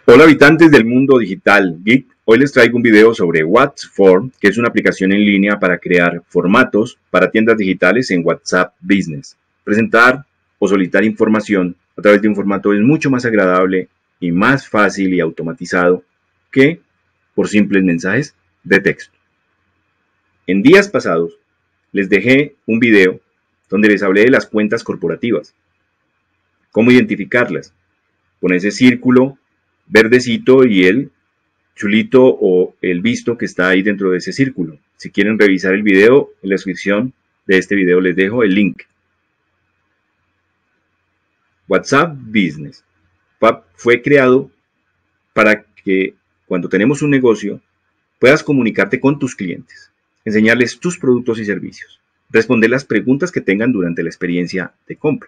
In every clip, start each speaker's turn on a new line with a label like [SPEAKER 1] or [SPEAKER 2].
[SPEAKER 1] Hola habitantes del mundo digital geek, hoy les traigo un video sobre WhatsForm, que es una aplicación en línea para crear formatos para tiendas digitales en WhatsApp Business. Presentar o solicitar información a través de un formato es mucho más agradable y más fácil y automatizado que por simples mensajes de texto. En días pasados les dejé un video donde les hablé de las cuentas corporativas, cómo identificarlas, con ese círculo verdecito y el chulito o el visto que está ahí dentro de ese círculo. Si quieren revisar el video, en la descripción de este video les dejo el link. WhatsApp Business fue creado para que cuando tenemos un negocio puedas comunicarte con tus clientes, enseñarles tus productos y servicios, responder las preguntas que tengan durante la experiencia de compra.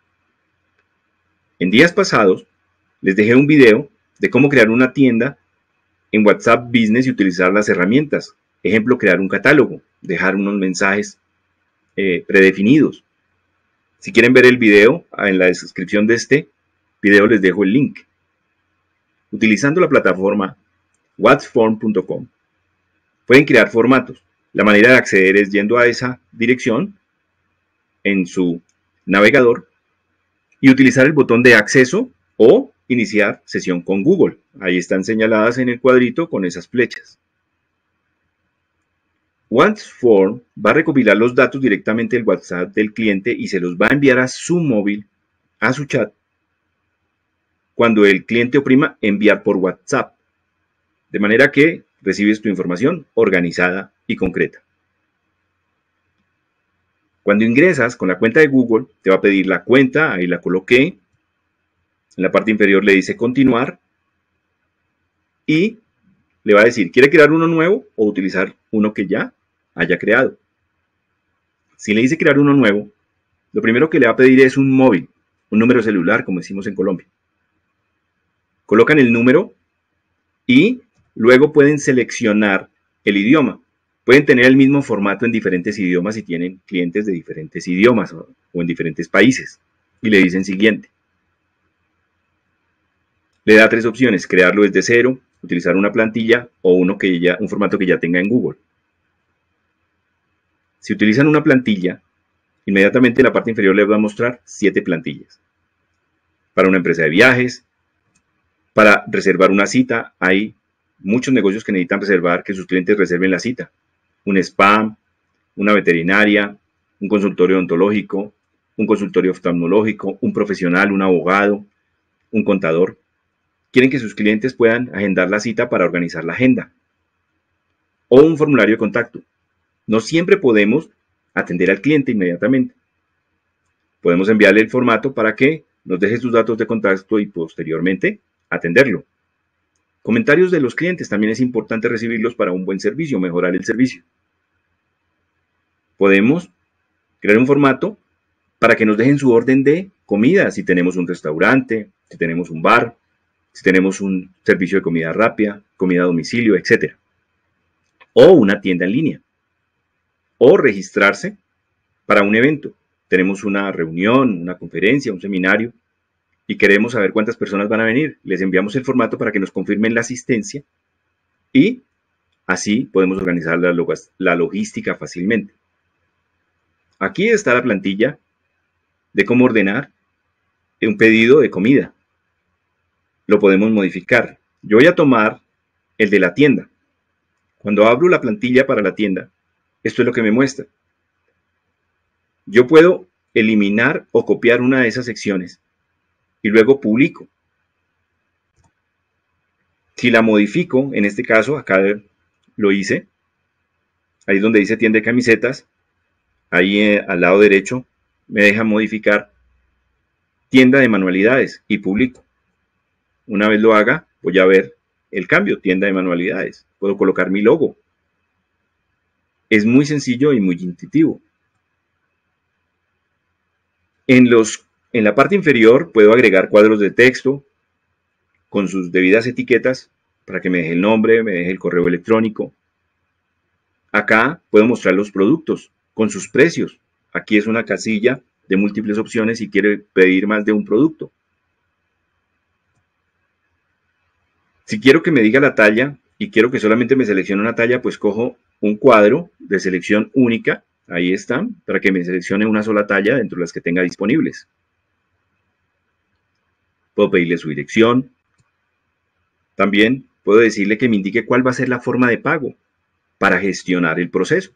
[SPEAKER 1] En días pasados les dejé un video de cómo crear una tienda en WhatsApp Business y utilizar las herramientas. Ejemplo, crear un catálogo, dejar unos mensajes predefinidos. Si quieren ver el video, en la descripción de este video les dejo el link. Utilizando la plataforma whatsform.com pueden crear formatos. La manera de acceder es yendo a esa dirección en su navegador y utilizar el botón de acceso o iniciar sesión con Google. Ahí están señaladas en el cuadrito con esas flechas. WhatsForm va a recopilar los datos directamente del WhatsApp del cliente y se los va a enviar a su móvil, a su chat, cuando el cliente oprima enviar por WhatsApp. De manera que recibes tu información organizada y concreta. Cuando ingresas con la cuenta de Google, te va a pedir la cuenta, ahí la coloqué. En la parte inferior le dice continuar y le va a decir, ¿quiere crear uno nuevo o utilizar uno que ya haya creado? Si le dice crear uno nuevo, lo primero que le va a pedir es un móvil, un número celular, como decimos en Colombia. Colocan el número y luego pueden seleccionar el idioma. Pueden tener el mismo formato en diferentes idiomas si tienen clientes de diferentes idiomas o en diferentes países. Y le dicen siguiente. Le da tres opciones, crearlo desde cero, utilizar una plantilla o un formato que ya tenga en Google. Si utilizan una plantilla, inmediatamente en la parte inferior les va a mostrar 7 plantillas. Para una empresa de viajes, para reservar una cita, hay muchos negocios que necesitan reservar, que sus clientes reserven la cita. Un spa, una veterinaria, un consultorio odontológico, un consultorio oftalmológico, un profesional, un abogado, un contador. Quieren que sus clientes puedan agendar la cita para organizar la agenda. O un formulario de contacto. No siempre podemos atender al cliente inmediatamente. Podemos enviarle el formato para que nos deje sus datos de contacto y posteriormente atenderlo. Comentarios de los clientes también es importante recibirlos para un buen servicio, mejorar el servicio. Podemos crear un formato para que nos dejen su orden de comida, si tenemos un restaurante, si tenemos un bar, si tenemos un servicio de comida rápida, comida a domicilio, etc. O una tienda en línea. O registrarse para un evento. Tenemos una reunión, una conferencia, un seminario y queremos saber cuántas personas van a venir. Les enviamos el formato para que nos confirmen la asistencia y así podemos organizar la logística fácilmente. Aquí está la plantilla de cómo ordenar un pedido de comida. Lo podemos modificar. Yo voy a tomar el de la tienda. Cuando abro la plantilla para la tienda, esto es lo que me muestra. Yo puedo eliminar o copiar una de esas secciones y luego publico. Si la modifico, en este caso, acá lo hice, ahí es donde dice tienda de camisetas, ahí al lado derecho me deja modificar tienda de manualidades y publico. Una vez lo haga, voy a ver el cambio, tienda de manualidades. Puedo colocar mi logo. Es muy sencillo y muy intuitivo. En la parte inferior puedo agregar cuadros de texto con sus debidas etiquetas para que me deje el nombre, me deje el correo electrónico. Acá puedo mostrar los productos con sus precios. Aquí es una casilla de múltiples opciones si quiere pedir más de un producto. Si quiero que me diga la talla y quiero que solamente me seleccione una talla, pues cojo un cuadro de selección única, ahí está, para que me seleccione una sola talla dentro de las que tenga disponibles. Puedo pedirle su dirección. También puedo decirle que me indique cuál va a ser la forma de pago para gestionar el proceso.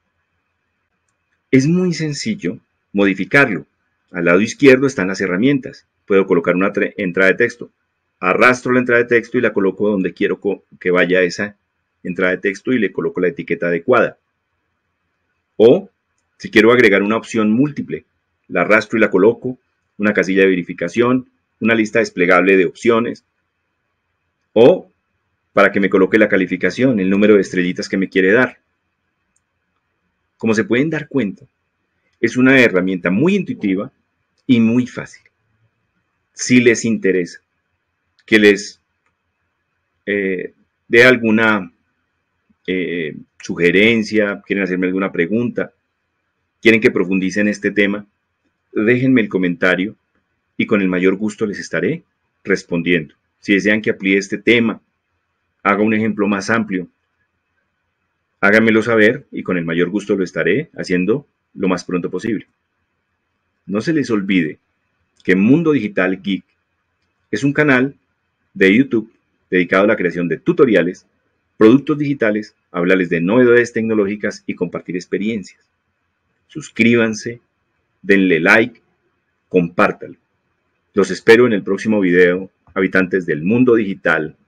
[SPEAKER 1] Es muy sencillo modificarlo. Al lado izquierdo están las herramientas. Puedo colocar una entrada de texto. Arrastro la entrada de texto y la coloco donde quiero que vaya esa entrada de texto y le coloco la etiqueta adecuada. O, si quiero agregar una opción múltiple, la arrastro y la coloco, una casilla de verificación, una lista desplegable de opciones. O, para que me coloque la calificación, el número de estrellitas que me quiere dar. Como se pueden dar cuenta, es una herramienta muy intuitiva y muy fácil. Si les interesa que les dé alguna sugerencia, quieren hacerme alguna pregunta, quieren que profundice en este tema, déjenme el comentario y con el mayor gusto les estaré respondiendo. Si desean que amplíe este tema, haga un ejemplo más amplio, háganmelo saber y con el mayor gusto lo estaré haciendo lo más pronto posible. No se les olvide que Mundo Digital Geek es un canal de YouTube dedicado a la creación de tutoriales, productos digitales, hablarles de novedades tecnológicas y compartir experiencias. Suscríbanse, denle like, compártanlo. Los espero en el próximo video, habitantes del mundo digital.